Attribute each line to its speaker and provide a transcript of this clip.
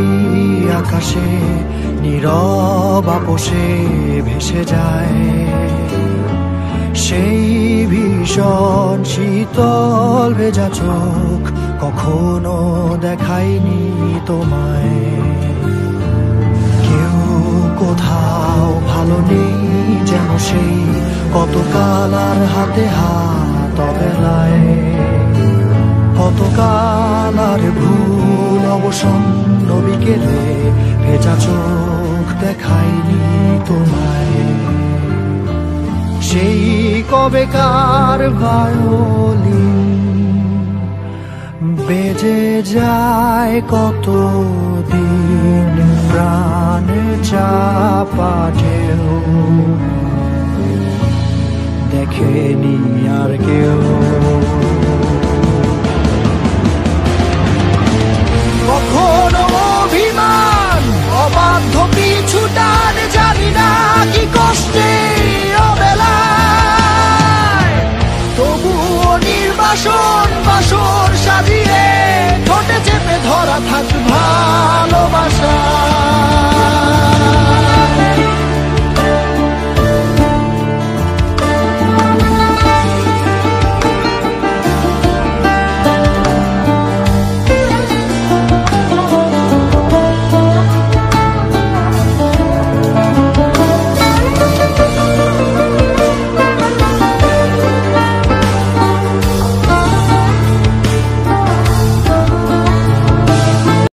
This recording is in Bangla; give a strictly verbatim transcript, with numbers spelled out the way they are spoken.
Speaker 1: আকাশে নীরব আপোষে ভেসে যায় সেই ভীষণ শীতল ভেজা চোখ কখনো দেখায়নি তোমায়। কেউ কোথাও ভালো নেই যেন সেই কতকাল আর হাতে হাত অবেলায়, কতকাল আর ভুল অবসন্ন বিকেলে ভেজা চোখ দেখায়নি তোমায়। সেই কবেকার ভায়োলিন বেজে যায় কত দিন প্রাণ চাপা ঢেউ দেখেনি আর কেউ। কখনো অভিমান অবাধ্য পিছু টান জানি না কি কষ্টে অবেলায়, তবুও নির্বাসন বাসর সাজিয়ে ঠোঁটে চেপে ধরা থাক ভালোবাসা।